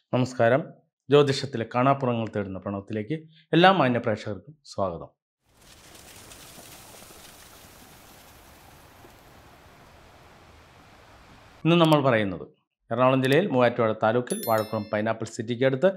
നമസ്കാരം. ജ്യോതിഷത്തിലെ കാണാപ്പുറങ്ങൾ തേടുന്ന പ്രണവത്തിലേക്ക് എല്ലാ മാന്യ പ്രേക്ഷകർക്കും സ്വാഗതം. ഇന്ന് നമ്മൾ പറയുന്നത് എറണാകുളം ജില്ലയിൽ മൂവാറ്റുപുഴ താലൂക്കിൽ വാഴക്കുളം പൈനാപ്പിൾ സിറ്റിക്ക് അടുത്ത്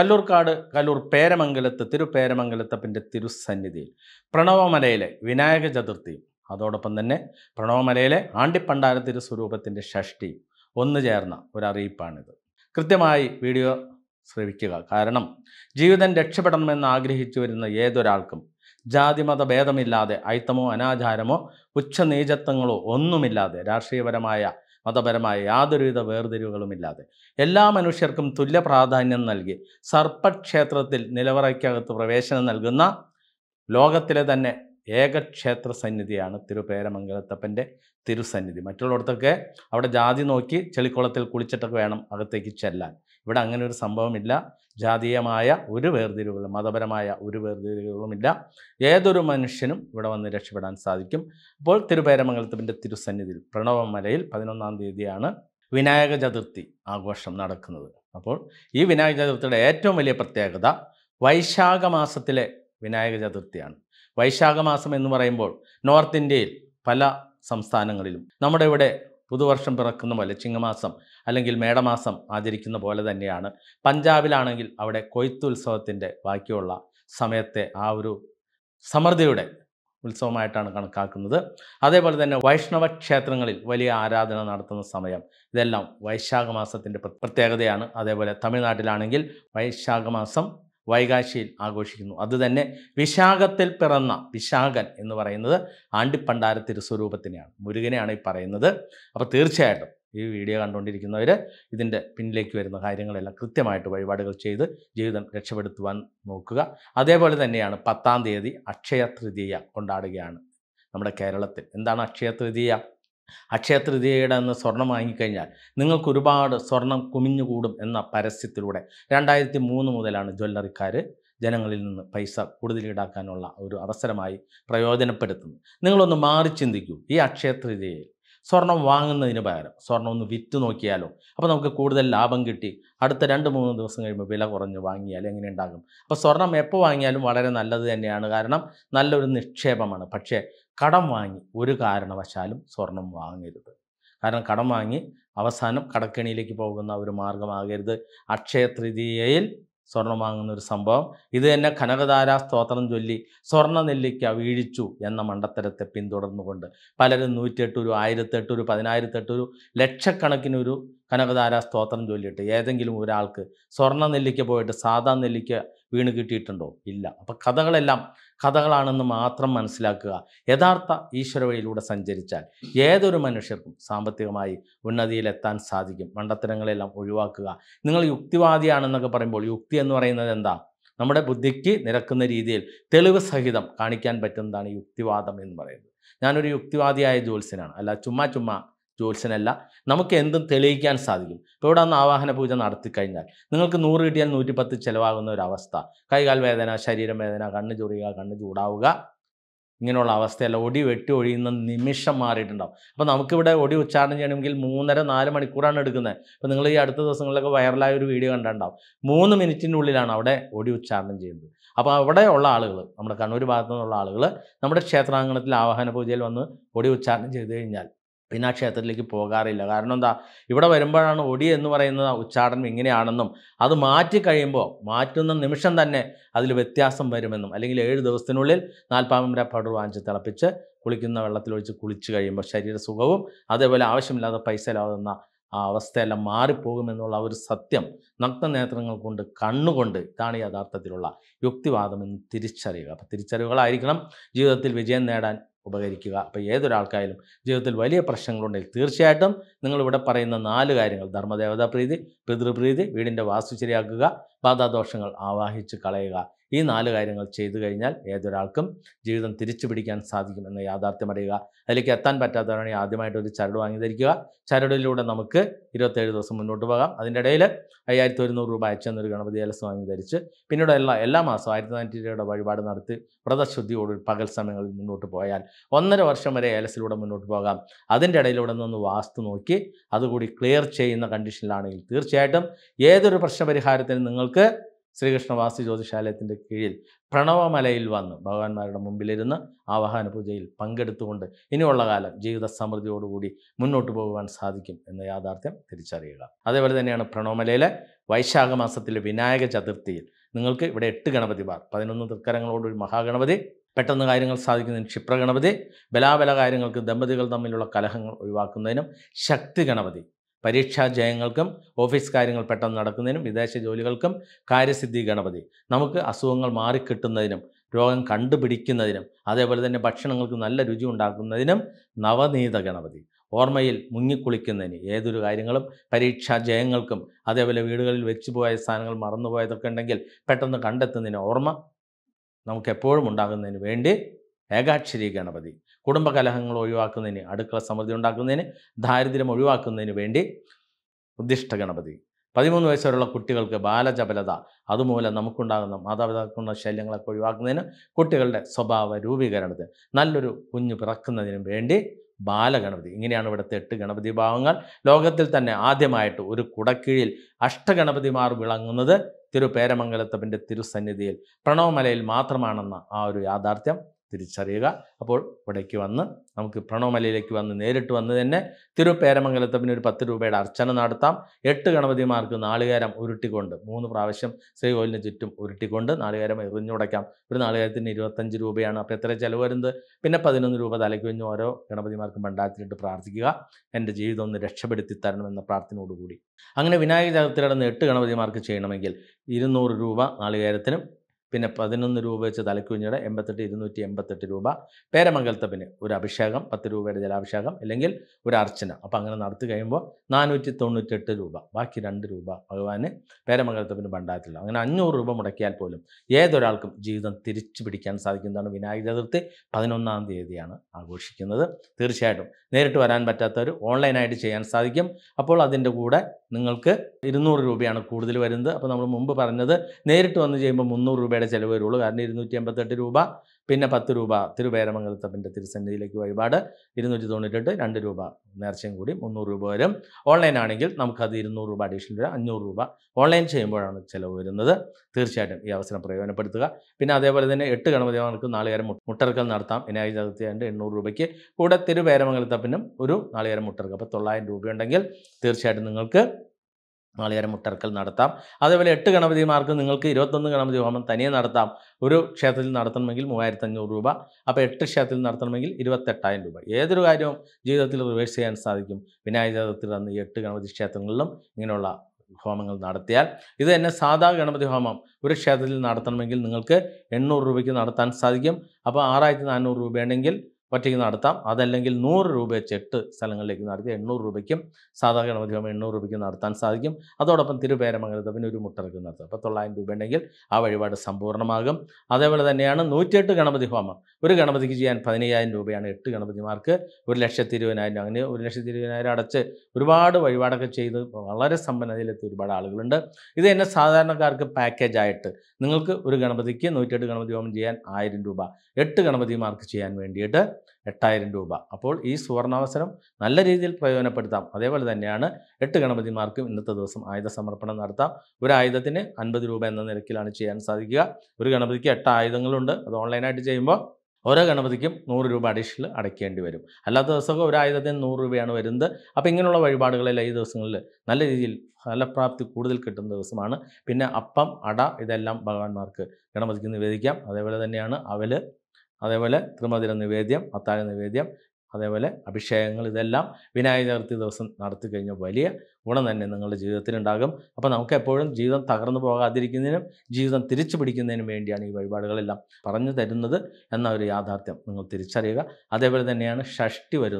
കല്ലൂർ പേരമംഗലത്ത് തിരുപേരമംഗലത്തപ്പൻ്റെ തിരുസന്നിധിയിൽ പ്രണവമലയിലെ വിനായക ചതുർത്ഥിയും അതോടൊപ്പം തന്നെ പ്രണവമലയിലെ ആണ്ടിപ്പണ്ടാര തിരുസ്വരൂപത്തിൻ്റെ ഷഷ്ടിയും ഒന്നു ചേർന്ന ഒരറിയിപ്പാണിത്. കൃത്യമായി വീഡിയോ ശ്രവിക്കുക. കാരണം ജീവിതം രക്ഷപ്പെടണമെന്ന് ആഗ്രഹിച്ചു വരുന്ന ഏതൊരാൾക്കും ജാതിമത ഭേദമില്ലാതെ അയിത്തമോ അനാചാരമോ ഉച്ചനീചത്വങ്ങളോ ഒന്നുമില്ലാതെ രാഷ്ട്രീയപരമായ മതപരമായ യാതൊരുവിധ വേർതിരിവുകളുമില്ലാതെ എല്ലാ മനുഷ്യർക്കും തുല്യ പ്രാധാന്യം നൽകി സർപ്പക്ഷേത്രത്തിൽ നിലവറയ്ക്കകത്ത് പ്രവേശനം നൽകുന്ന ലോകത്തിലെ തന്നെ ഏക ക്ഷേത്ര സന്നിധിയാണ് തിരുപേരമംഗലത്തപ്പൻ്റെ തിരുസന്നിധി. മറ്റുള്ളിടത്തൊക്കെ അവിടെ ജാതി നോക്കി ചെളിക്കുളത്തിൽ കുളിച്ചിട്ടൊക്കെ വേണം അകത്തേക്ക് ചെല്ലാൻ. ഇവിടെ അങ്ങനെ ഒരു സംഭവമില്ല. ജാതീയമായ ഒരു വേർതിരിവുകളും മതപരമായ ഒരു വേർതിരിവുകളുമില്ല. ഏതൊരു മനുഷ്യനും ഇവിടെ വന്ന് രക്ഷപ്പെടാൻ സാധിക്കും. അപ്പോൾ തിരുപേരമംഗലത്തപ്പൻ്റെ തിരുസന്നിധിയിൽ പ്രണവമലയിൽ 11-ാം തീയതിയാണ് വിനായക ചതുർത്ഥി ആഘോഷം നടക്കുന്നത്. അപ്പോൾ ഈ വിനായക ചതുർത്ഥിയുടെ ഏറ്റവും വലിയ പ്രത്യേകത വൈശാഖ മാസത്തിലെ വിനായക ചതുർത്ഥിയാണ്. വൈശാഖ മാസം എന്ന് പറയുമ്പോൾ നോർത്ത് ഇന്ത്യയിൽ പല സംസ്ഥാനങ്ങളിലും നമ്മുടെ ഇവിടെ പുതുവർഷം പിറക്കുന്ന പോലെ ചിങ്ങമാസം അല്ലെങ്കിൽ മേടമാസം ആചരിക്കുന്ന പോലെ തന്നെയാണ്. പഞ്ചാബിലാണെങ്കിൽ അവിടെ കൊയ്ത്തുത്സവത്തിൻ്റെ ബാക്കിയുള്ള സമയത്തെ ആ ഒരു സമൃദ്ധിയുടെ ഉത്സവമായിട്ടാണ് കണക്കാക്കുന്നത്. അതേപോലെ തന്നെ വൈഷ്ണവ ക്ഷേത്രങ്ങളിൽ വലിയ ആരാധന നടത്തുന്ന സമയം ഇതെല്ലാം വൈശാഖ മാസത്തിൻ്റെ പ്രത്യേകതയാണ്. അതേപോലെ തമിഴ്നാട്ടിലാണെങ്കിൽ വൈശാഖ മാസം വൈകാശിയിൽ ആഘോഷിക്കുന്നു. അതുതന്നെ വിശാഖത്തിൽ പിറന്ന വിശാഖൻ എന്ന് പറയുന്നത് ആണ്ടിപ്പണ്ടാര തിരുസ്വരൂപത്തിനെയാണ്, മുരുകനെയാണ് ഈ പറയുന്നത്. അപ്പോൾ തീർച്ചയായിട്ടും ഈ വീഡിയോ കണ്ടുകൊണ്ടിരിക്കുന്നവർ ഇതിൻ്റെ പിന്നിലേക്ക് വരുന്ന കാര്യങ്ങളെല്ലാം കൃത്യമായിട്ട് വഴിപാടുകൾ ചെയ്ത് ജീവിതം രക്ഷപ്പെടുത്തുവാൻ നോക്കുക. അതേപോലെ തന്നെയാണ് 10-ാം തീയതി അക്ഷയ തൃതീയ കൊണ്ടാടുകയാണ് നമ്മുടെ കേരളത്തിൽ. എന്താണ് അക്ഷയ തൃതീയ? അക്ഷയ തൃതീയയുടെ അന്ന് സ്വർണം വാങ്ങിക്കഴിഞ്ഞാൽ നിങ്ങൾക്ക് ഒരുപാട് സ്വർണം കുമിഞ്ഞുകൂടും എന്ന പരസ്യത്തിലൂടെ 2003 മുതലാണ് ജ്വല്ലറിക്കാർ ജനങ്ങളിൽ നിന്ന് പൈസ കൂടുതൽ ഈടാക്കാനുള്ള ഒരു അവസരമായി പ്രയോജനപ്പെടുത്തുന്നത്. നിങ്ങളൊന്ന് മാറി ചിന്തിക്കൂ. ഈ അക്ഷയ തൃതീയയിൽ സ്വർണം വാങ്ങുന്നതിന് പകരം സ്വർണം ഒന്ന് വിറ്റ് നോക്കിയാലോ? അപ്പോൾ നമുക്ക് കൂടുതൽ ലാഭം കിട്ടി അടുത്ത 2-3 ദിവസം കഴിയുമ്പോൾ വില കുറഞ്ഞ് വാങ്ങിയാൽ എങ്ങനെ ഉണ്ടാകും? അപ്പോൾ സ്വർണം എപ്പോൾ വാങ്ങിയാലും വളരെ നല്ലത് തന്നെയാണ്. കാരണം നല്ലൊരു നിക്ഷേപമാണ്. പക്ഷേ കടം വാങ്ങി ഒരു കാരണവശാലും സ്വർണം വാങ്ങരുത്. കാരണം കടം വാങ്ങി അവസാനം കടക്കെണിയിലേക്ക് പോകുന്ന ഒരു മാർഗമാകരുത് അക്ഷയ തൃതീയയിൽ സ്വർണം വാങ്ങുന്ന ഒരു സംഭവം. ഇത് തന്നെ കനകധാരാ സ്തോത്രം ചൊല്ലി സ്വർണ്ണ നെല്ലിക്ക വീഴിച്ചു എന്ന മണ്ടത്തരത്തെ പിന്തുടർന്നുകൊണ്ട് പലരും 108 രൂപ, 1008 രൂപ, 10008 രൂപ, ലക്ഷക്കണക്കിനൊരു കനകധാരാ സ്തോത്രം ചൊല്ലിയിട്ട് ഏതെങ്കിലും ഒരാൾക്ക് സ്വർണ്ണ നെല്ലിക്ക പോയിട്ട് സാധാ നെല്ലിക്ക വീണ് കിട്ടിയിട്ടുണ്ടോ? ഇല്ല. അപ്പം കഥകളെല്ലാം കഥകളാണെന്ന് മാത്രം മനസ്സിലാക്കുക. യഥാർത്ഥ ഈശ്വര വഴിയിലൂടെ സഞ്ചരിച്ചാൽ ഏതൊരു മനുഷ്യർക്കും സാമ്പത്തികമായി ഉന്നതിയിലെത്താൻ സാധിക്കും. മണ്ടത്തരങ്ങളെല്ലാം ഒഴിവാക്കുക. നിങ്ങൾ യുക്തിവാദിയാണെന്നൊക്കെ പറയുമ്പോൾ യുക്തി എന്ന് പറയുന്നത് എന്താ? നമ്മുടെ ബുദ്ധിക്ക് നിരക്കുന്ന രീതിയിൽ തെളിവ് സഹിതം കാണിക്കാൻ പറ്റുന്നതാണ് യുക്തിവാദം എന്ന് പറയുന്നത്. ഞാനൊരു യുക്തിവാദിയായ ജ്യോത്സ്യനാണ്, അല്ല ചുമ്മാ ജ്യോത്സ്യനല്ല. നമുക്ക് എന്തും തെളിയിക്കാൻ സാധിക്കും. ഇപ്പോൾ ഇവിടെ ഒന്ന് ആവാഹന പൂജ നടത്തിക്കഴിഞ്ഞാൽ നിങ്ങൾക്ക് 100 കിട്ടിയാൽ 110 ചിലവാകുന്ന ഒരവസ്ഥ, കൈകാൽ വേദന, ശരീരം വേദന, കണ്ണ് ചൊറിയുക, കണ്ണ് ചൂടാവുക, ഇങ്ങനെയുള്ള അവസ്ഥയല്ല. ഒടി വെട്ടി ഒഴിയുന്ന നിമിഷം മാറിയിട്ടുണ്ടാവും. അപ്പോൾ നമുക്കിവിടെ ഒടി ഉച്ചാരണം ചെയ്യണമെങ്കിൽ 3-4 മണിക്കൂറാണ് എടുക്കുന്നത്. അപ്പോൾ നിങ്ങൾ ഈ അടുത്ത ദിവസങ്ങളിലൊക്കെ വൈറലായ ഒരു വീഡിയോ കണ്ടിട്ടുണ്ടാവും. 3 മിനിറ്റിനുള്ളിലാണ് അവിടെ ഒടി ഉച്ചാരണം ചെയ്യുന്നത്. അപ്പോൾ അവിടെ ഉള്ള ആളുകൾ, നമ്മുടെ കണ്ണൂർ ഭാഗത്തു നിന്നുള്ള ആളുകൾ നമ്മുടെ ക്ഷേത്രാങ്കണത്തിൽ ആവാഹന പൂജയിൽ വന്ന് ഒടി ഉച്ചാരണം ചെയ്ത് കഴിഞ്ഞാൽ പിന്നെ ആ ക്ഷേത്രത്തിലേക്ക് പോകാറില്ല. കാരണം എന്താ? ഇവിടെ വരുമ്പോഴാണ് ഒടി എന്ന് പറയുന്നത് ഉച്ചാരണം ഇങ്ങനെയാണെന്നും അത് മാറ്റിക്കഴിയുമ്പോൾ മാറ്റുന്ന നിമിഷം തന്നെ അതിൽ വ്യത്യാസം വരുമെന്നും, അല്ലെങ്കിൽ 7 ദിവസത്തിനുള്ളിൽ 40 പൗഡർ വാങ്ങിച്ച് തിളപ്പിച്ച് കുളിക്കുന്ന വെള്ളത്തിലൊഴിച്ച് കുളിച്ച് കഴിയുമ്പോൾ ശരീരസുഖവും അതേപോലെ ആവശ്യമില്ലാതെ പൈസ ലാവുന്ന ആ അവസ്ഥയെല്ലാം മാറിപ്പോകുമെന്നുള്ള ഒരു സത്യം നഗ്നനേത്രങ്ങൾ കൊണ്ട് കണ്ണുകൊണ്ട് ഇതാണ് യഥാർത്ഥത്തിലുള്ള യുക്തിവാദം എന്ന് തിരിച്ചറിയുക. അപ്പോൾ തിരിച്ചറിവുകളായിരിക്കണം ജീവിതത്തിൽ വിജയം നേടാൻ ഉപകരിക്കുക. അപ്പോൾ ഏതൊരാൾക്കായാലും ജീവിതത്തിൽ വലിയ പ്രശ്നങ്ങളുണ്ടെങ്കിൽ തീർച്ചയായിട്ടും നിങ്ങളിവിടെ പറയുന്ന 4 കാര്യങ്ങൾ: ധർമ്മദേവതാ പ്രീതി, പിതൃപ്രീതി, വീടിൻ്റെ വാസ്തു ശരിയാക്കുക, ബാധാദോഷങ്ങൾ ആവാഹിച്ച് കളയുക. ഈ 4 കാര്യങ്ങൾ ചെയ്തു കഴിഞ്ഞാൽ ഏതൊരാൾക്കും ജീവിതം തിരിച്ചു പിടിക്കാൻ സാധിക്കും എന്ന യാഥാർത്ഥ്യം അറിയുക. അതിലേക്ക് എത്താൻ പറ്റാത്തവരാണെങ്കിൽ ആദ്യമായിട്ട് ഒരു ചരട് വാങ്ങി ധരിക്കുക. ചരടിലൂടെ നമുക്ക് 27 ദിവസം മുന്നോട്ട് പോകാം. അതിൻ്റെ ഇടയിൽ 5100 രൂപ അയച്ചെന്നൊരു ഗണപതി ഏലസ് വാങ്ങി ധരിച്ച് പിന്നീട് എല്ലാ മാസവും 1400 രൂപയുടെ വഴിപാട് നടത്തി വ്രതശുദ്ധിയോട് പകൽ സമയങ്ങളിൽ മുന്നോട്ട് പോയാൽ 1.5 വർഷം വരെ ഏലസിലൂടെ മുന്നോട്ട് പോകാം. അതിൻ്റെ ഇടയിലൂടെ നിന്ന് വാസ്തു നോക്കി അതുകൂടി ക്ലിയർ ചെയ്യുന്ന കണ്ടീഷനിലാണെങ്കിൽ തീർച്ചയായിട്ടും ഏതൊരു പ്രശ്നപരിഹാരത്തിനും നിങ്ങൾക്ക് ശ്രീകൃഷ്ണ വാസ്തു ജ്യോതിഷാലയത്തിൻ്റെ കീഴിൽ പ്രണവമലയിൽ വന്ന് ഭഗവാന്മാരുടെ മുമ്പിലിരുന്ന് ആവാഹന പൂജയിൽ പങ്കെടുത്തുകൊണ്ട് ഇനിയുള്ള കാലം ജീവിത സമൃദ്ധിയോടുകൂടി മുന്നോട്ട് പോകുവാൻ സാധിക്കും എന്ന യാഥാർത്ഥ്യം തിരിച്ചറിയുക. അതേപോലെ തന്നെയാണ് പ്രണവമലയിലെ വൈശാഖ മാസത്തിലെ വിനായക ചതുർത്ഥിയിൽ നിങ്ങൾക്ക് ഇവിടെ 8 ഗണപതിമാർ, 11 തൃക്കരങ്ങളോടൊരു മഹാഗണപതി, പെട്ടെന്ന് കാര്യങ്ങൾ സാധിക്കുന്നതിന് ക്ഷിപ്രഗണപതി, ബലാബല കാര്യങ്ങൾക്ക് ദമ്പതികൾ തമ്മിലുള്ള കലഹങ്ങൾ ഒഴിവാക്കുന്നതിനും ശക്തി ഗണപതി, പരീക്ഷാ ജയങ്ങൾക്കും ഓഫീസ് കാര്യങ്ങൾ പെട്ടെന്ന് നടക്കുന്നതിനും വിദേശ ജോലികൾക്കും കാര്യസിദ്ധി ഗണപതി, നമുക്ക് അസുഖങ്ങൾ മാറിക്കിട്ടുന്നതിനും രോഗം കണ്ടുപിടിക്കുന്നതിനും അതേപോലെ തന്നെ ഭക്ഷണങ്ങൾക്ക് നല്ല രുചി ഉണ്ടാക്കുന്നതിനും നവനീത ഗണപതി, ഓർമ്മയിൽ മുങ്ങിക്കുളിക്കുന്നതിന് ഏതൊരു കാര്യങ്ങളും പരീക്ഷാ ജയങ്ങൾക്കും അതേപോലെ വീടുകളിൽ വെച്ചുപോയ സാധനങ്ങൾ മറന്നുപോയതൊക്കെ ഉണ്ടെങ്കിൽ പെട്ടെന്ന് കണ്ടെത്തുന്നതിന് ഓർമ്മ നമുക്കെപ്പോഴും ഉണ്ടാകുന്നതിന് വേണ്ടി ഏകാക്ഷരി ഗണപതി, കുടുംബകലഹങ്ങൾ ഒഴിവാക്കുന്നതിന്, അടുക്കള സമൃദ്ധി ഉണ്ടാക്കുന്നതിന്, ദാരിദ്ര്യം ഒഴിവാക്കുന്നതിന് വേണ്ടി ഉദ്ദിഷ്ട ഗണപതി, 13 വയസ്സ് വരെയുള്ള കുട്ടികൾക്ക് ബാലചപലത അതുമൂലം നമുക്കുണ്ടാകുന്ന മാതാപിതാക്കളുടെ ശല്യങ്ങളൊക്കെ ഒഴിവാക്കുന്നതിന്, കുട്ടികളുടെ സ്വഭാവ രൂപീകരണത്തിന്, നല്ലൊരു കുഞ്ഞ് പിറക്കുന്നതിനും വേണ്ടി ബാലഗണപതി. ഇങ്ങനെയാണ് ഇവിടുത്തെ 8 ഗണപതി ഭാവങ്ങൾ. ലോകത്തിൽ തന്നെ ആദ്യമായിട്ട് ഒരു കുടക്കീഴിൽ അഷ്ടഗണപതിമാർ വിളങ്ങുന്നത് തിരുപേരമംഗലത്തപ്പൻ്റെ തിരുസന്നിധിയിൽ പ്രണവമലയിൽ മാത്രമാണെന്ന ആ ഒരു യാഥാർത്ഥ്യം തിരിച്ചറിയുക. അപ്പോൾ ഇവിടേക്ക് വന്ന് നമുക്ക് പ്രണവമലയിലേക്ക് വന്ന് നേരിട്ട് വന്ന് തന്നെ തിരുപേരമംഗലത്തപ്പന് ഒരു 10 രൂപയുടെ അർച്ചന നടത്താം. 8 ഗണപതിമാർക്ക് നാളികേരം ഉരുട്ടിക്കൊണ്ട് 3 പ്രാവശ്യം ശ്രീകോവിലിന് ചുറ്റും ഉരുട്ടിക്കൊണ്ട് നാളികേരം എറിഞ്ഞുടയ്ക്കാം. ഒരു നാളികേരത്തിന് 25 രൂപയാണ്. അപ്പോൾ എത്ര ചിലവ് വരുന്നത്? പിന്നെ 11 രൂപ തലയ്ക്ക് വെഞ്ഞ് ഓരോ ഗണപതിമാർക്കും ഭണ്ഡാരത്തിലിട്ട് പ്രാർത്ഥിക്കുക, എൻ്റെ ജീവിതം ഒന്ന് രക്ഷപ്പെടുത്തി തരണമെന്ന പ്രാർത്ഥനയോടുകൂടി. അങ്ങനെ വിനായക ചതുർത്ഥി നടന്ന് 8 ഗണപതിമാർക്ക് ചെയ്യണമെങ്കിൽ 200 രൂപ നാളികേരത്തിനും പിന്നെ 11 രൂപ വെച്ച് തലക്കുഞ്ഞിയുടെ 288 രൂപ, പേരമംഗലത്തപ്പന് ഒരു അഭിഷേകം 10 രൂപയുടെ ജലാഭിഷേകം അല്ലെങ്കിൽ ഒരു അർച്ചന. അപ്പോൾ അങ്ങനെ നടത്തി കഴിയുമ്പോൾ 498 രൂപ, ബാക്കി 2 രൂപ ഭഗവാന് പേരമംഗലത്തപ്പന് ഭണ്ഡാരത്തില്ല. അങ്ങനെ 500 രൂപ മുടക്കിയാൽ പോലും ഏതൊരാൾക്കും ജീവിതം തിരിച്ചു പിടിക്കാൻ സാധിക്കുന്നതാണ്. വിനായക ചതുർത്ഥി 11-ാം തീയതിയാണ് ആഘോഷിക്കുന്നത്. തീർച്ചയായിട്ടും നേരിട്ട് വരാൻ പറ്റാത്തവർ ഓൺലൈനായിട്ട് ചെയ്യാൻ സാധിക്കും. അപ്പോൾ അതിൻ്റെ കൂടെ നിങ്ങൾക്ക് 200 രൂപയാണ് കൂടുതൽ വരുന്നത്. അപ്പോൾ നമ്മൾ മുമ്പ് പറഞ്ഞത് നേരിട്ട് വന്ന് ചെയ്യുമ്പോൾ 300 രൂപയുടെ ചിലവ് വരുള്ളൂ. കാരണം 288 രൂപ പിന്നെ 10 രൂപ തിരുപേരമംഗലത്തപ്പൻ്റെ തിരുസന്നിധിയിലേക്ക് വഴിപാട്, 298 2 രൂപ നേർച്ചയും കൂടി 300 രൂപ വരും. ഓൺലൈൻ ആണെങ്കിൽ നമുക്കത് 200 രൂപ അഡീഷണൽ വരും, 500 രൂപ ഓൺലൈൻ ചെയ്യുമ്പോഴാണ് ചിലവ് വരുന്നത്. തീർച്ചയായിട്ടും ഈ അവസരം പ്രയോജനപ്പെടുത്തുക. പിന്നെ അതേപോലെ തന്നെ 8 ഗണപതിമാർക്ക് നാളികേരം മുട്ടർക്കൽ നടത്താം. വിനായക ചതുർത്ഥി 800 രൂപയ്ക്ക് കൂടെ തിരുപേരമംഗലത്തപ്പനും ഒരു നാളികേരം മുട്ടർക്കൽ. അപ്പോൾ 900 രൂപയുണ്ടെങ്കിൽ തീർച്ചയായിട്ടും നിങ്ങൾക്ക് നാളികേരം മുട്ടർക്കൽ നടത്താം. അതേപോലെ 8 ഗണപതിമാർക്ക് നിങ്ങൾക്ക് 21 ഗണപതി ഹോമം തനിയെ നടത്താം. ഒരു ക്ഷേത്രത്തിൽ നടത്തണമെങ്കിൽ 3500 രൂപ. അപ്പോൾ 8 ക്ഷേത്രത്തിൽ നടത്തണമെങ്കിൽ 28,000 രൂപ. ഏതൊരു കാര്യവും ജീവിതത്തിൽ റിവേഴ്സ് ചെയ്യാൻ സാധിക്കും. വിനായക ചതുർത്ഥി അന്ന് 8 ഗണപതി ക്ഷേത്രങ്ങളിലും ഇങ്ങനെയുള്ള ഹോമങ്ങൾ നടത്തിയാൽ. ഇത് തന്നെ സാധാ ഗണപതി ഹോമം ഒരു ക്ഷേത്രത്തിൽ നടത്തണമെങ്കിൽ നിങ്ങൾക്ക് 800 രൂപയ്ക്ക് നടത്താൻ സാധിക്കും. അപ്പോൾ 6400 രൂപയുണ്ടെങ്കിൽ ഒറ്റയ്ക്ക് നടത്താം. അതല്ലെങ്കിൽ 100 രൂപ വെച്ച് 8 സ്ഥലങ്ങളിലേക്ക് നടത്തി 800 രൂപയ്ക്കും സാധാ ഗണപതി ഹോമം 800 രൂപയ്ക്ക് നടത്താൻ സാധിക്കും. അതോടൊപ്പം തിരുപേരമംഗലത്തപ്പന് ഒരു മുട്ടറക്ക് നടത്താം. അപ്പോൾ 900 രൂപ ഉണ്ടെങ്കിൽ ആ വഴിപാട് സമ്പൂർണ്ണമാകും. അതേപോലെ തന്നെയാണ് 108 ഗണപതി ഹോമം. ഒരു ഗണപതിക്ക് ചെയ്യാൻ 15000 രൂപയാണ്. 8 ഗണപതിമാർക്ക് 1,20,20,000. അങ്ങനെ 1,20,20,000 അടച്ച് ഒരുപാട് വഴിപാടൊക്കെ ചെയ്ത് വളരെ സമ്പന്നതയിലെത്തിയ ഒരുപാട് ആളുകളുണ്ട്. ഇത് തന്നെ സാധാരണക്കാർക്ക് പാക്കേജായിട്ട് നിങ്ങൾക്ക് ഒരു ഗണപതിക്ക് 108 ഗണപതി ഹോമം ചെയ്യാൻ 1000 രൂപ, 8 ഗണപതിമാർക്ക് ചെയ്യാൻ വേണ്ടിയിട്ട് 8000 രൂപ. അപ്പോൾ ഈ സുവർണാവസരം നല്ല രീതിയിൽ പ്രയോജനപ്പെടുത്താം. അതേപോലെ തന്നെയാണ് 8 ഗണപതിമാർക്കും ഇന്നത്തെ ദിവസം ആയുധ സമർപ്പണം നടത്താം. ഒരു ആയുധത്തിന് 50 രൂപ എന്ന നിരക്കിലാണ് ചെയ്യാൻ സാധിക്കുക. ഒരു ഗണപതിക്ക് 8 ആയുധങ്ങളുണ്ട്. അത് ഓൺലൈനായിട്ട് ചെയ്യുമ്പോൾ ഓരോ ഗണപതിക്കും 100 രൂപ അഡീഷണൽ അടയ്ക്കേണ്ടി വരും. അല്ലാത്ത ദിവസമൊക്കെ ഒരു ആയുധത്തിന് 100 രൂപയാണ് വരുന്നത്. അപ്പോൾ ഇങ്ങനെയുള്ള വഴിപാടുകളെല്ലാം ഈ ദിവസങ്ങളിൽ നല്ല രീതിയിൽ ഫലപ്രാപ്തി കൂടുതൽ കിട്ടുന്ന ദിവസമാണ്. പിന്നെ അപ്പം, അട ഇതെല്ലാം ഭഗവാന്മാർക്ക് ഗണപതിക്ക് നിവേദിക്കാം. അതേപോലെ തന്നെയാണ് അവൽ, അതേപോലെ ത്രിമധുര നിവേദ്യം, അത്താഴ നിവേദ്യം, അതേപോലെ അഭിഷേകങ്ങൾ, ഇതെല്ലാം വിനായക ചതുർത്ഥി ദിവസം നടത്തി കഴിഞ്ഞാൽ വലിയ ഗുണം തന്നെ നിങ്ങളുടെ ജീവിതത്തിലുണ്ടാകും. അപ്പോൾ നമുക്ക് എപ്പോഴും ജീവിതം തകർന്നു പോകാതിരിക്കുന്നതിനും ജീവിതം തിരിച്ചു പിടിക്കുന്നതിനും വേണ്ടിയാണ് ഈ വഴിപാടുകളെല്ലാം പറഞ്ഞു തരുന്നത് എന്ന ഒരു യാഥാർത്ഥ്യം നിങ്ങൾ തിരിച്ചറിയുക. അതേപോലെ തന്നെയാണ് ഷഷ്ടി വരുന്നു.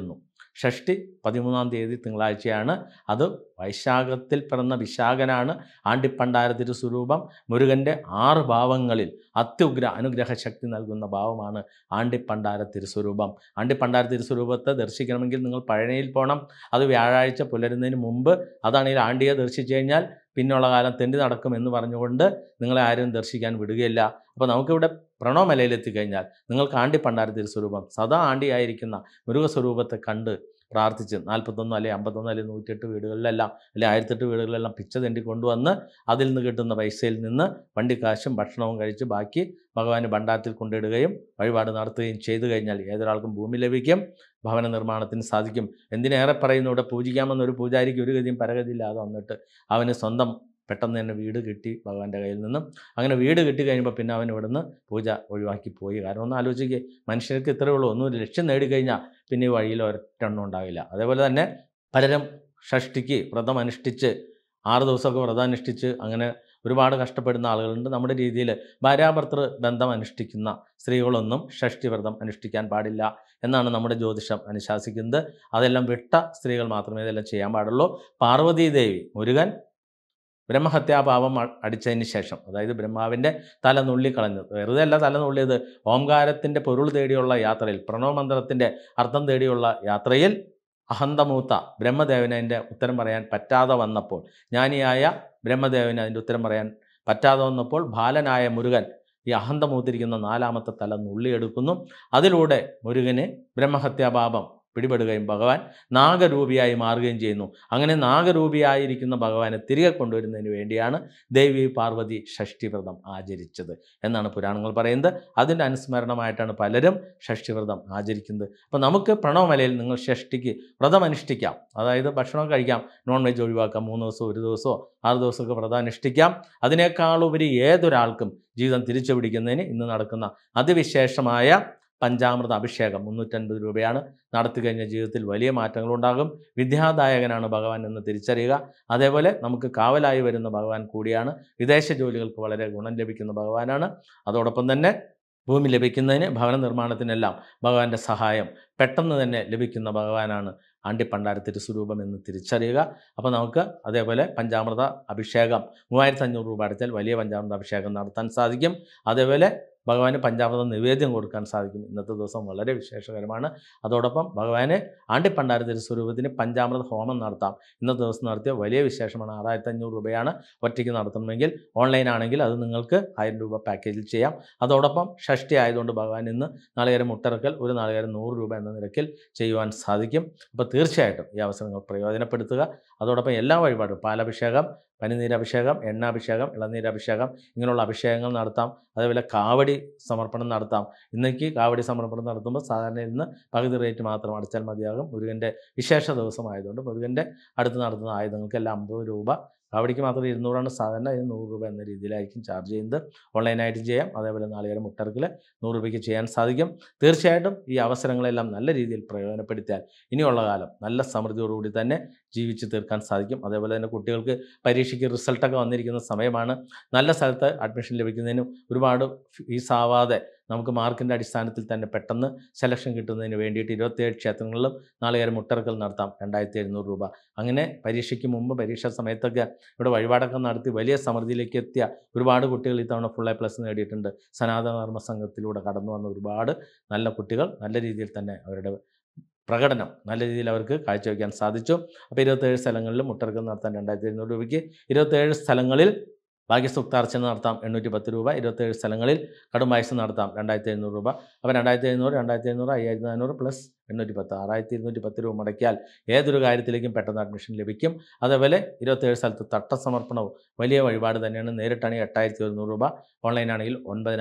ഷഷ്ടി 13-ാം തീയതി തിങ്കളാഴ്ചയാണ്. അത് വൈശാഖത്തിൽ പിറന്ന വിശാഖനാണ്. ആണ്ടിപ്പണ്ടാര തിരുസ്വരൂപം മുരുകൻ്റെ 6 ഭാവങ്ങളിൽ അത്യുഗ്ര അനുഗ്രഹ ശക്തി നൽകുന്ന ഭാവമാണ് ആണ്ടിപ്പണ്ടാര തിരുസ്വരൂപം. ആണ്ടിപ്പണ്ടാര തിരുസ്വരൂപത്തെ ദർശിക്കണമെങ്കിൽ നിങ്ങൾ പഴനിയിൽ പോകണം. അത് വ്യാഴാഴ്ച പുലരുന്നതിന് മുമ്പ്. അതാണെങ്കിൽ ആണ്ടിയെ ദർശിച്ചു കഴിഞ്ഞാൽ പിന്നുള്ള കാലം തെണ്ടി നടക്കുമെന്ന് പറഞ്ഞുകൊണ്ട് നിങ്ങളെ ആരും ദർശിക്കാൻ വിടുകയില്ല. അപ്പോൾ നമുക്കിവിടെ പ്രണവമലയിലെത്തിക്കഴിഞ്ഞാൽ നിങ്ങൾക്ക് ആണ്ടിപ്പണ്ടാര തിരുസ്വരൂപം സദാ ആണ്ടിയായിരിക്കുന്ന മുരുകസ്വരൂപത്തെ കണ്ട് പ്രാർത്ഥിച്ച് 41 അല്ലെങ്കിൽ 51 അല്ലെങ്കിൽ 108 വീടുകളിലെല്ലാം അല്ലെങ്കിൽ 1008 വീടുകളിലെല്ലാം പിച്ച തെണ്ടി കൊണ്ടുവന്ന് അതിൽ നിന്ന് കിട്ടുന്ന പൈസയിൽ നിന്ന് വണ്ടിക്കാശും ഭക്ഷണവും കഴിച്ച് ബാക്കി ഭഗവാന് ഭണ്ഡാരത്തിൽ കൊണ്ടിടുകയും വഴിപാട് നടത്തുകയും ചെയ്തു കഴിഞ്ഞാൽ ഏതൊരാൾക്കും ഭൂമി ലഭിക്കും, ഭവന നിർമ്മാണത്തിന് സാധിക്കും. എന്തിനേറെ പറയുന്നു, ഇവിടെ പൂജിക്കാമെന്നൊരു പൂജാരിക്ക് ഒരു ഗതിയും പരഗതിയില്ലാതെ വന്നിട്ട് അവന് സ്വന്തം പെട്ടെന്ന് തന്നെ വീട് കിട്ടി ഭഗവാന്റെ കയ്യിൽ നിന്നും. അങ്ങനെ വീട് കിട്ടി കഴിയുമ്പോൾ പിന്നെ അവൻ ഇവിടുന്ന് പൂജ ഒഴിവാക്കി പോയി. കാരണം ഒന്ന് ആലോചിക്കുക, മനുഷ്യർക്ക് ഇത്രയേ ഉള്ളൂ, ഒന്നും ലക്ഷ്യം നേടിക്കഴിഞ്ഞാൽ പിന്നെ ഈ വഴിയിൽ ഒരൊറ്റെണ്ണം ഉണ്ടാവില്ല. അതേപോലെ തന്നെ പലരും ഷഷ്ടിക്ക് വ്രതം അനുഷ്ഠിച്ച് 6 ദിവസമൊക്കെ വ്രതം അനുഷ്ഠിച്ച് അങ്ങനെ ഒരുപാട് കഷ്ടപ്പെടുന്ന ആളുകളുണ്ട്. നമ്മുടെ രീതിയിൽ ഭാര്യാഭർത്തൃ ബന്ധം അനുഷ്ഠിക്കുന്ന സ്ത്രീകളൊന്നും ഷഷ്ടി വ്രതം അനുഷ്ഠിക്കാൻ പാടില്ല എന്നാണ് നമ്മുടെ ജ്യോതിഷം അനുശാസിക്കുന്നത്. അതെല്ലാം വിട്ട സ്ത്രീകൾ മാത്രമേ ഇതെല്ലാം ചെയ്യാൻ പാടുള്ളൂ. പാർവതീദേവി മുരുകൻ ബ്രഹ്മഹത്യാപാപം അടിച്ചതിന് ശേഷം, അതായത് ബ്രഹ്മാവിൻ്റെ തല നുള്ളിക്കളഞ്ഞത്, വെറുതെ അല്ല തല നുള്ളിയത്, ഓംകാരത്തിൻ്റെ പൊരുൾ തേടിയുള്ള യാത്രയിൽ, പ്രണവമന്ത്രത്തിൻ്റെ അർത്ഥം തേടിയുള്ള യാത്രയിൽ അഹന്തമൂത്ത ബ്രഹ്മദേവന് അതിൻ്റെ ഉത്തരം പറയാൻ പറ്റാതെ വന്നപ്പോൾ, ജ്ഞാനിയായ ബ്രഹ്മദേവന് അതിൻ്റെ ഉത്തരം പറയാൻ പറ്റാതെ വന്നപ്പോൾ ബാലനായ മുരുകൻ ഈ അഹന്തമൂത്തിരിക്കുന്ന 4-ാമത്തെ തല നുള്ളിയെടുക്കുന്നു. അതിലൂടെ മുരുകന് ബ്രഹ്മഹത്യാപാപം പിടിപെടുകയും ഭഗവാൻ നാഗരൂപിയായി മാറുകയും ചെയ്യുന്നു. അങ്ങനെ നാഗരൂപിയായിരിക്കുന്ന ഭഗവാനെ തിരികെ കൊണ്ടുവരുന്നതിന് വേണ്ടിയാണ് ദേവി പാർവതി ഷഷ്ടിവ്രതം ആചരിച്ചത് എന്നാണ് പുരാണങ്ങൾ പറയുന്നത്. അതിൻ്റെ അനുസ്മരണമായിട്ടാണ് പലരും ഷഷ്ടിവ്രതം ആചരിക്കുന്നത്. അപ്പോൾ നമുക്ക് പ്രണവമലയിൽ നിങ്ങൾ ഷഷ്ടിക്ക് വ്രതം അനുഷ്ഠിക്കാം. അതായത് ഭക്ഷണം കഴിക്കാം, നോൺ വെജ് ഒഴിവാക്കാം, 3 ദിവസമോ 1 ദിവസമോ 6 ദിവസമൊക്കെ വ്രതം അനുഷ്ഠിക്കാം. അതിനേക്കാളുപരി ഏതൊരാൾക്കും ജീവിതം തിരിച്ചു പിടിക്കുന്നതിന് ഇന്ന് നടക്കുന്ന അതിവിശേഷമായ പഞ്ചാമൃത അഭിഷേകം 350 രൂപയാണ്. നടത്തി കഴിഞ്ഞ ജീവിതത്തിൽ വലിയ മാറ്റങ്ങളുണ്ടാകും. വിദ്യാദായകനാണ് ഭഗവാൻ എന്ന് തിരിച്ചറിയുക. അതേപോലെ നമുക്ക് കാവലായി വരുന്ന ഭഗവാൻ കൂടിയാണ്. വിദേശ ജോലികൾക്ക് വളരെ ഗുണം ലഭിക്കുന്ന ഭഗവാനാണ്. അതോടൊപ്പം തന്നെ ഭൂമി ലഭിക്കുന്നതിന്, ഭവന നിർമ്മാണത്തിനെല്ലാം ഭഗവാന്റെ സഹായം പെട്ടെന്ന് തന്നെ ലഭിക്കുന്ന ഭഗവാനാണ് ആണ്ടിപ്പണ്ടാര തിരുസ്വരൂപം എന്ന് തിരിച്ചറിയുക. അപ്പോൾ നമുക്ക് അതേപോലെ പഞ്ചാമൃത അഭിഷേകം 3500 രൂപ അടച്ചാൽ വലിയ പഞ്ചാമൃത അഭിഷേകം നടത്താൻ സാധിക്കും. അതേപോലെ ഭഗവാന് പഞ്ചാമൃത നിവേദ്യം കൊടുക്കാൻ സാധിക്കും. ഇന്നത്തെ ദിവസം വളരെ വിശേഷകരമാണ്. അതോടൊപ്പം ഭഗവാന് ആണ്ടിപ്പണ്ടാര തിരുസ്വരൂപത്തിന് പഞ്ചാമൃത ഹോമം നടത്താം. ഇന്നത്തെ ദിവസം നടത്തിയ വലിയ വിശേഷമാണ്. 6500 രൂപയാണ് ഒറ്റയ്ക്ക് നടത്തണമെങ്കിൽ. ഓൺലൈൻ ആണെങ്കിൽ അത് നിങ്ങൾക്ക് 1000 രൂപ പാക്കേജിൽ ചെയ്യാം. അതോടൊപ്പം ഷഷ്ടി ആയതുകൊണ്ട് ഭഗവാൻ ഇന്ന് നാളികേരം മുട്ടറക്കൽ ഒരു നാളികേരം 100 രൂപ എന്ന നിരക്കിൽ ചെയ്യുവാൻ സാധിക്കും. അപ്പോൾ തീർച്ചയായിട്ടും ഈ അവസരങ്ങൾ പ്രയോജനപ്പെടുത്തുക. അതോടൊപ്പം എല്ലാ വഴിപാടും, പാലഭിഷേകം, പനിനീരഭിഷേകം, എണ്ണാഭിഷേകം, ഇളനീരഭിഷേകം, ഇങ്ങനെയുള്ള അഭിഷേകങ്ങൾ നടത്താം. അതേപോലെ കാവടി സമർപ്പണം നടത്താം. ഇന്നേക്ക് കാവടി സമർപ്പണം നടത്തുമ്പോൾ സാധാരണ ഇന്ന് പകുതി റേറ്റ് മാത്രം അടച്ചാൽ മതിയാകും. മുരുകൻ്റെ വിശേഷ ദിവസമായതുകൊണ്ട് മുരുകൻ്റെ അടുത്ത് നടത്തുന്ന ആയുധങ്ങൾക്കെല്ലാം 50 രൂപ, കാവടിക്ക് മാത്രം 200 സാധാരണ, ഇത് 100 രൂപ എന്ന രീതിയിലായിരിക്കും ചാർജ് ചെയ്യുന്നത്. ഓൺലൈനായിട്ട് ചെയ്യാം. അതേപോലെ നാളികേരം മുട്ടറക്കിൽ 100 രൂപയ്ക്ക് ചെയ്യാൻ സാധിക്കും. തീർച്ചയായിട്ടും ഈ അവസരങ്ങളെല്ലാം നല്ല രീതിയിൽ പ്രയോജനപ്പെടുത്തിയാൽ ഇനിയുള്ള കാലം നല്ല സമൃദ്ധിയോടുകൂടി തന്നെ ജീവിച്ച് തീർക്കാൻ സാധിക്കും. അതേപോലെ തന്നെ കുട്ടികൾക്ക് പരീക്ഷയ്ക്ക് റിസൾട്ടൊക്കെ വന്നിരിക്കുന്ന സമയമാണ്. നല്ല സ്ഥലത്ത് അഡ്മിഷൻ ലഭിക്കുന്നതിനും ഒരുപാട് ഫീസാവാതെ നമുക്ക് മാർക്കിൻ്റെ അടിസ്ഥാനത്തിൽ തന്നെ പെട്ടെന്ന് സെലക്ഷൻ കിട്ടുന്നതിന് വേണ്ടിയിട്ട് 27 ക്ഷേത്രങ്ങളിലും നാളികേരം മുട്ടറക്കൽ നടത്താം. 2700 രൂപ. അങ്ങനെ പരീക്ഷയ്ക്ക് മുമ്പ്, പരീക്ഷാ സമയത്തൊക്കെ ഇവിടെ വഴിപാടൊക്കെ നടത്തി വലിയ സമൃദ്ധിയിലേക്ക് എത്തിയ ഒരുപാട് കുട്ടികൾ ഇത്തവണ ഫുൾ A+ നേടിയിട്ടുണ്ട്. സനാതന ധർമ്മ സംഘത്തിലൂടെ കടന്നു വന്ന ഒരുപാട് നല്ല കുട്ടികൾ നല്ല രീതിയിൽ തന്നെ അവരുടെ പ്രകടനം നല്ല രീതിയിൽ അവർക്ക് കാഴ്ചവെക്കാൻ സാധിച്ചു. അപ്പോൾ 27 സ്ഥലങ്ങളിലും മുട്ടറക്കൽ നടത്താൻ 2700 രൂപയ്ക്ക്, 27 സ്ഥലങ്ങളിൽ ഭാഗ്യസൂക്താർച്ചന നടത്താം 810 രൂപ, 27 സ്ഥലങ്ങളിൽ കടുംപായസം നടത്താം 2700 രൂപ. അപ്പോൾ 2700, 2700, 5400 പ്ലസ് 810, 6210 രൂപ മുടക്കിയാൽ ഏതൊരു കാര്യത്തിലേക്കും പെട്ടെന്ന് അഡ്മിഷൻ ലഭിക്കും. അതേപോലെ 27 സ്ഥലത്ത് തട്ടസമർപ്പണവും വലിയ വഴിപാട് തന്നെയാണ്. നേരിട്ടാണെങ്കിൽ 8100 രൂപ, ഓൺലൈനാണെങ്കിൽ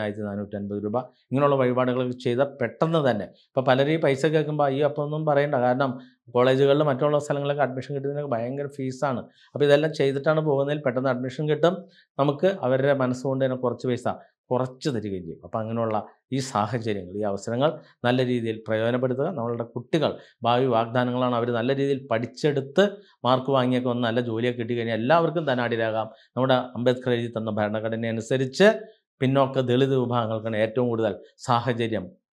9450 രൂപ. ഇങ്ങനെയുള്ള വഴിപാടുകൾ ചെയ്താൽ പെട്ടെന്ന് തന്നെ, ഇപ്പോൾ പലരും ഈ പൈസ കേൾക്കുമ്പോൾ ഈ അപ്പം ഒന്നും പറയണ്ട, കാരണം കോളേജുകളിലും മറ്റുള്ള സ്ഥലങ്ങളിലൊക്കെ അഡ്മിഷൻ കിട്ടുന്നതിനൊക്കെ ഭയങ്കര ഫീസാണ്. അപ്പോൾ ഇതെല്ലാം ചെയ്തിട്ടാണ് പോകുന്നതിൽ പെട്ടെന്ന് അഡ്മിഷൻ കിട്ടും. നമുക്ക് അവരുടെ മനസ്സുകൊണ്ട് തന്നെ കുറച്ച് പൈസ കുറച്ച് തരികയും ചെയ്യും. അപ്പോൾ അങ്ങനെയുള്ള ഈ സാഹചര്യങ്ങൾ, ഈ അവസരങ്ങൾ നല്ല രീതിയിൽ പ്രയോജനപ്പെടുത്തുക. നമ്മളുടെ കുട്ടികൾ ഭാവി വാഗ്ദാനങ്ങളാണ്. അവർ നല്ല രീതിയിൽ പഠിച്ചെടുത്ത് മാർക്ക് വാങ്ങിയൊക്കെ വന്ന് നല്ല ജോലിയൊക്കെ കിട്ടിക്കഴിഞ്ഞാൽ എല്ലാവർക്കും ധനാഢ്യരാകാം. നമ്മുടെ അംബേദ്കർ എഴുതി തന്ന ഭരണഘടന അനുസരിച്ച് പിന്നോക്ക ദളിത് വിഭാഗങ്ങൾക്കാണ് ഏറ്റവും കൂടുതൽ സാഹചര്യം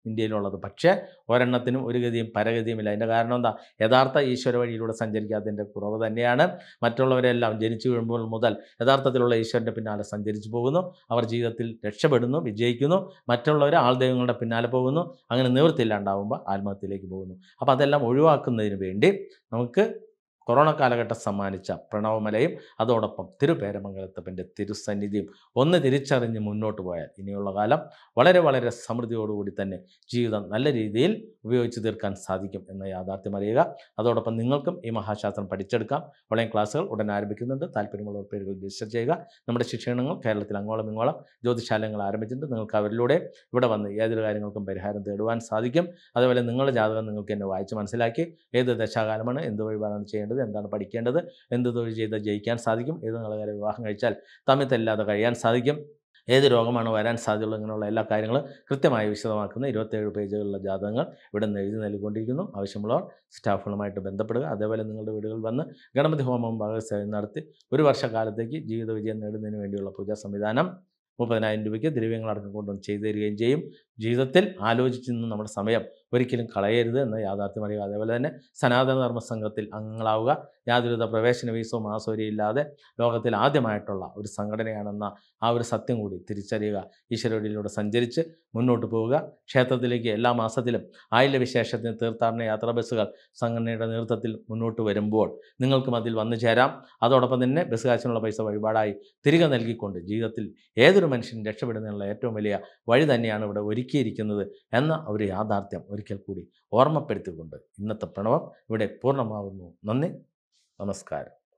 ഇന്ത്യയിലുള്ളത്. പക്ഷേ ഒരെണ്ണത്തിനും ഒരു ഗതിയും പരഗതിയുമില്ല. അതിൻ്റെ കാരണം എന്താ? യഥാർത്ഥ ഈശ്വര വഴിയിലൂടെ സഞ്ചരിക്കാത്തതിൻ്റെ കുറവ് തന്നെയാണ്. മറ്റുള്ളവരെല്ലാം ജനിച്ചു വീഴുമ്പോൾ മുതൽ യഥാർത്ഥത്തിലുള്ള ഈശ്വരൻ്റെ പിന്നാലെ സഞ്ചരിച്ചു പോകുന്നു. അവർ ജീവിതത്തിൽ രക്ഷപ്പെടുന്നു, വിജയിക്കുന്നു. മറ്റുള്ളവർ ആൾദൈവങ്ങളുടെ പിന്നാലെ പോകുന്നു. അങ്ങനെ നിവൃത്തിയില്ലാണ്ടാവുമ്പോൾ ആത്മഹത്യയിലേക്ക് പോകുന്നു. അപ്പോൾ അതെല്ലാം ഒഴിവാക്കുന്നതിന് വേണ്ടി നമുക്ക് കൊറോണ കാലഘട്ടം സമ്മാനിച്ച പ്രണവമലയും അതോടൊപ്പം തിരുപേരമംഗലത്തപ്പൻ്റെ തിരുസന്നിധിയും ഒന്ന് തിരിച്ചറിഞ്ഞ് മുന്നോട്ട് പോയാൽ ഇനിയുള്ള കാലം വളരെ വളരെ സമൃദ്ധിയോടുകൂടി തന്നെ ജീവിതം നല്ല രീതിയിൽ ഉപയോഗിച്ച് തീർക്കാൻ സാധിക്കും എന്ന യാഥാർത്ഥ്യം അറിയുക. അതോടൊപ്പം നിങ്ങൾക്കും ഈ മഹാശാസ്ത്രം പഠിച്ചെടുക്കാം. ഓൺലൈൻ ക്ലാസ്സുകൾ ഉടൻ ആരംഭിക്കുന്നുണ്ട്. താല്പര്യമുള്ളവർ പേരുകൾ രജിസ്റ്റർ ചെയ്യുക. നമ്മുടെ ശിക്ഷണങ്ങൾ കേരളത്തിൽ അങ്ങോളം ഇങ്ങോളം ജ്യോതിശാലയങ്ങൾ ആരംഭിച്ചിട്ടുണ്ട്. നിങ്ങൾക്ക് അവരിലൂടെ ഇവിടെ വന്ന് ഏതൊരു കാര്യങ്ങൾക്കും പരിഹാരം തേടുവാൻ സാധിക്കും. അതുപോലെ നിങ്ങളുടെ ജാതകം നിങ്ങൾക്ക് എന്നെ വായിച്ച് മനസ്സിലാക്കി ഏത് ദശാകാലമാണ്, എന്ത് വഴിപാടാണ് ചെയ്യേണ്ടത്, എന്താണ് പഠിക്കേണ്ടത്, എന്ത് തൊഴിൽ ചെയ്താൽ ജയിക്കാൻ സാധിക്കും, ഏത് നിങ്ങളെ വിവാഹം കഴിച്ചാൽ തമ്മിൽ തല്ലാതെ കഴിയാൻ സാധിക്കും, ഏത് രോഗമാണ് വരാൻ സാധ്യതയുള്ളത്, ഇങ്ങനെയുള്ള എല്ലാ കാര്യങ്ങളും കൃത്യമായി വിശദമാക്കുന്ന 27 പേജുകളുള്ള ജാതകങ്ങൾ ഇവിടെ നിന്ന് എഴുതി നൽകിക്കൊണ്ടിരിക്കുന്നു. ആവശ്യമുള്ളവർ സ്റ്റാഫുകളുമായിട്ട് ബന്ധപ്പെടുക. അതേപോലെ നിങ്ങളുടെ വീടുകളിൽ വന്ന് ഗണപതി ഹോമം ഭാഗസേവനം നടത്തി ഒരു വർഷക്കാലത്തേക്ക് ജീവിത വിജയം നേടുന്നതിന് വേണ്ടിയുള്ള പൂജാ സംവിധാനം 30,000 രൂപയ്ക്ക് ദ്രവ്യങ്ങളടക്കം കൊണ്ടുവന്ന് ചെയ്തു തരികയും ചെയ്യും. ജീവിതത്തിൽ ആലോചിച്ച് നിന്ന് നമ്മുടെ സമയം ഒരിക്കലും കളയരുത് എന്ന യാഥാർത്ഥ്യം അറിയുക. അതേപോലെ തന്നെ സനാതന ധർമ്മ സംഘത്തിൽ അംഗങ്ങളാവുക. യാതൊരുവിധ പ്രവേശന ഫീസോ മാസോരിയോ ഇല്ലാതെ ലോകത്തിൽ ആദ്യമായിട്ടുള്ള ഒരു സംഘടനയാണെന്ന ആ ഒരു സത്യം കൂടി തിരിച്ചറിയുക. ഈശ്വരവഴിയിലൂടെ സഞ്ചരിച്ച് മുന്നോട്ട് പോവുക. ക്ഷേത്രത്തിലേക്ക് എല്ലാ മാസത്തിലും ആയില്യവിശേഷത്തിന് തീർത്ഥാടന യാത്രാ ബസ്സുകൾ സംഘടനയുടെ നേതൃത്വത്തിൽ മുന്നോട്ട് വരുമ്പോൾ നിങ്ങൾക്കും അതിൽ വന്നു ചേരാം. അതോടൊപ്പം തന്നെ ബസ് കാശിനുള്ള പൈസ വഴിപാടായി തിരികെ നൽകിക്കൊണ്ട് ജീവിതത്തിൽ ഏതൊരു മനുഷ്യൻ രക്ഷപ്പെടുന്നതിനുള്ള ഏറ്റവും വലിയ വഴി തന്നെയാണ് ഇവിടെ ഒരുക്കിയിരിക്കുന്നത് എന്ന ഒരു യാഥാർത്ഥ്യം ഒരിക്കൽ കൂടി ഓർമ്മപ്പെടുത്തിക്കൊണ്ട് ഇന്നത്തെ പ്രണവം ഇവിടെ പൂർണ്ണമാകുന്നു. നന്ദി, നമസ്കാരം.